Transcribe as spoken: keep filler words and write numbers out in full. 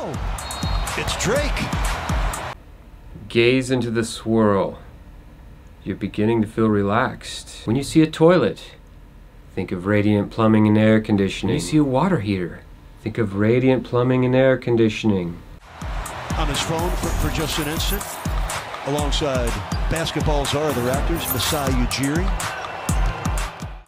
Oh, it's Drake. Gaze into the swirl. You're beginning to feel relaxed. When you see a toilet, think of Radiant Plumbing and Air Conditioning. When you see a water heater, think of Radiant Plumbing and Air Conditioning. On his phone for, for just an instant, alongside basketball czar of the Raptors, Masai Ujiri.